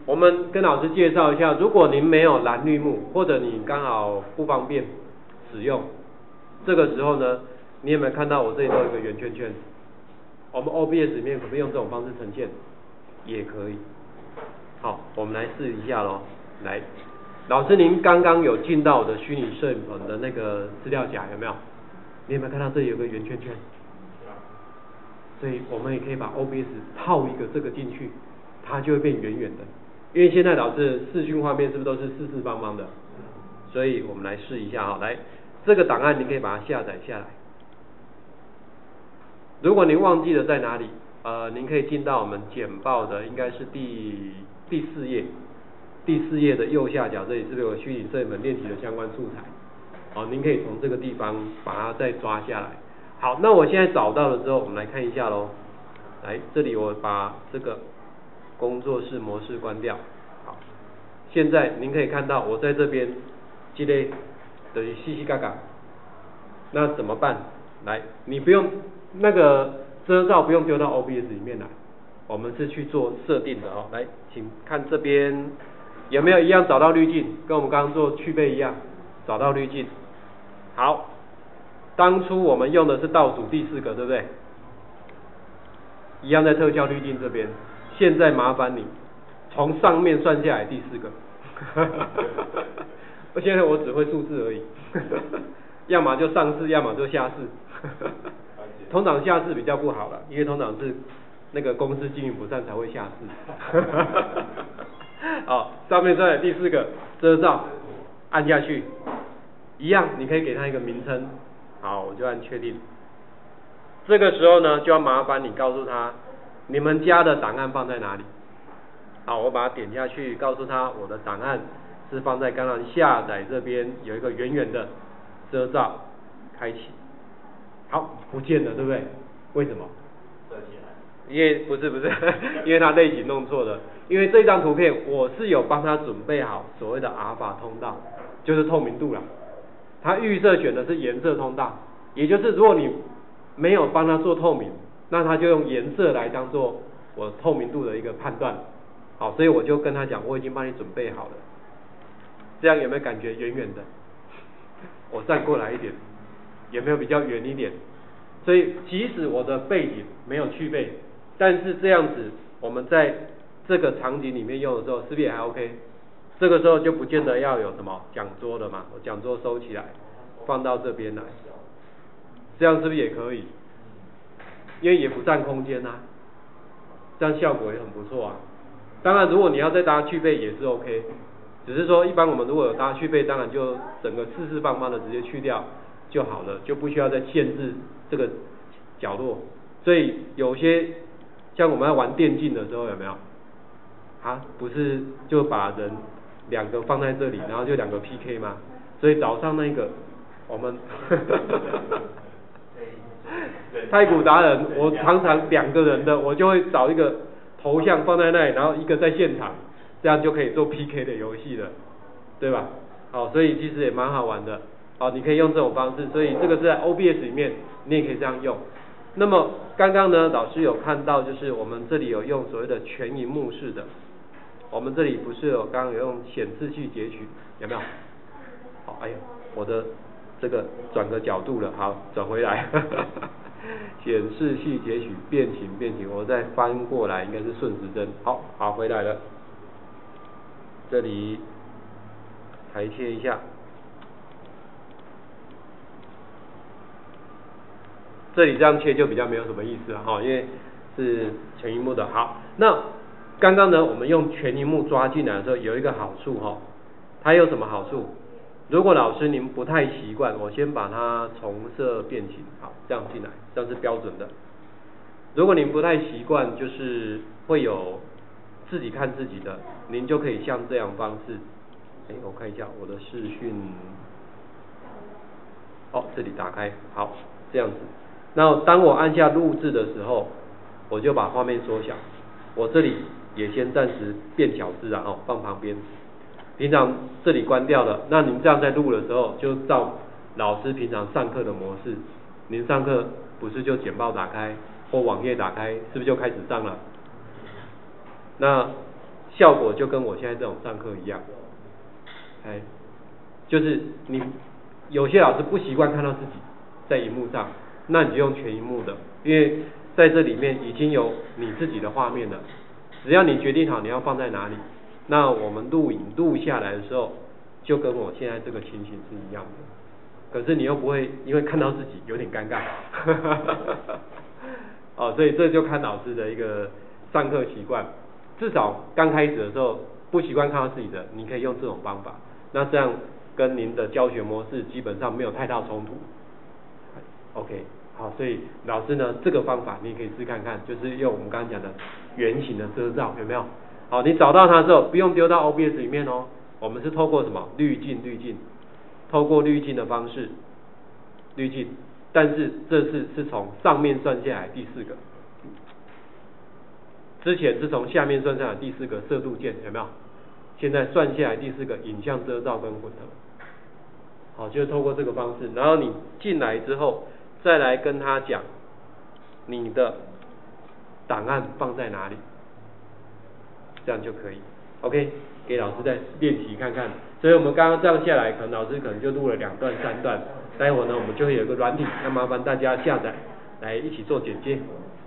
我们跟老师介绍一下，如果您没有蓝绿幕，或者你刚好不方便使用，这个时候呢，你有没有看到我这里都有一个圆圈圈？我们 OBS 里面可不可以用这种方式呈现？也可以。好，我们来试一下咯。来，老师您刚刚有进到我的虚拟摄影棚的那个资料夹有没有？你有没有看到这里有个圆圈圈？所以我们也可以把 OBS 套一个这个进去，它就会变圆圆的。因为现在老师视讯画面是不是都是四四方方的？所以我们来试一下哈，来，这个档案你可以把它下载下来。如果您忘记了在哪里，您可以进到我们简报的，应该是第4页，第4页的右下角这里是不是有虚拟摄影棚练习的相关素材？好，您可以从这个地方把它再抓下来。好，那我现在找到了之后，我们来看一下咯。来，这里我把这个工作室模式关掉。好，现在您可以看到我在这边这个等于细细嘎嘎。那怎么办？来，你不用那个遮罩不用丢到 OBS 里面来，我们是去做设定的哦。来，请看这边有没有一样找到滤镜，跟我们刚刚做去背一样，找到滤镜。好，当初我们用的是倒数第4个，对不对？一样在特效滤镜这边。现在麻烦你从上面算下来第4个。现在我只会数字而已。要么就上市，要么就下市。通常下市比较不好了，因为通常是那个公司经营不善才会下市。好，上面算第4个遮罩，按下去，一样，你可以给它一个名称。好，我就按确定。这个时候呢，就要麻烦你告诉他，你们家的档案放在哪里。好，我把它点下去，告诉他我的档案是放在刚刚下载这边有一个圆圆的遮罩，开启。好，不见了，对不对？为什么？ 遮起来。 因为不是，因为它类型弄错了。因为这张图片我是有帮他准备好所谓的阿尔法通道，就是透明度啦。他预设选的是颜色通道，也就是如果你没有帮他做透明，那他就用颜色来当做我透明度的一个判断。好，所以我就跟他讲，我已经帮你准备好了。这样有没有感觉圆圆的？我站过来一点，有没有比较圆一点？所以即使我的背景没有去背，但是这样子我们在这个场景里面用的时候，是不是也还 OK？ 这个时候就不见得要有什么讲桌了嘛，我讲桌收起来，放到这边来，这样是不是也可以？因为也不占空间啊，这样效果也很不错啊。当然，如果你要再搭去背也是 OK， 只是说一般我们如果有搭去背，当然就整个四四方方的直接去掉就好了，就不需要再限制这个角落。所以有些像我们要玩电竞的时候有没有？不是就把人2个放在这里，然后就2个 PK 吗？所以早上那个我们太鼓达人，我常常2个人的，我就会找一个头像放在那里，然后一个在现场，这样就可以做 PK 的游戏了，对吧？好，所以其实也蛮好玩的。好，你可以用这种方式，所以这个是在 OBS 里面你也可以这样用。那么刚刚呢，老师有看到就是我们这里有用所谓的全萤幕式的，我们这里不是有刚刚有用显示器截取，有没有？好，哎呀，我的这个转个角度了，好，转回来。显示器截取变形，我再翻过来应该是顺时针。好，回来了。这里裁切一下。这里这样切就比较没有什么意思了哈，因为是全萤幕的。好，那刚刚呢，我们用全萤幕抓进来的时候，有一个好处哈，它有什么好处？如果老师您不太习惯，我先把它重设变形，好，这样进来，这样是标准的。如果您不太习惯，就是会有自己看自己的，您就可以像这样方式，我看一下我的视讯，这里打开，好，这样子。那当我按下录制的时候，我就把画面缩小，我这里也先暂时变小字啊，放旁边。平常这里关掉了，那您这样在录的时候，就照老师平常上课的模式，您上课不是就简报打开或网页打开，是不是就开始上了？那效果就跟我现在这种上课一样，哎，就是你有些老师不习惯看到自己在荧幕上，那你就用全荧幕的，因为在这里面已经有你自己的画面了，只要你决定好你要放在哪里，那我们录影录下来的时候，就跟我现在这个情形是一样的。可是你又不会因为看到自己有点尴尬，哦，所以这就看老师的一个上课习惯。至少刚开始的时候不习惯看到自己的，你可以用这种方法，那这样跟您的教学模式基本上没有太大冲突。OK， 好，所以老师呢这个方法你也可以试看看，就是用我们刚刚讲的圆形的遮罩，有没有？好，你找到它之后不用丢到 OBS 里面哦，我们是透过什么滤镜，透过滤镜的方式滤镜，但是这次是从上面算下来第4个，之前是从下面算下来第4个色度键，有没有？现在算下来第4个影像遮罩跟混合，好，就是透过这个方式，然后你进来之后再来跟他讲你的档案放在哪里，这样就可以。OK， 给老师再练习看看。所以我们刚刚这样下来，可能老师可能就录了2段3段，待会呢我们就会有一个软体，那麻烦大家下载来一起做剪接。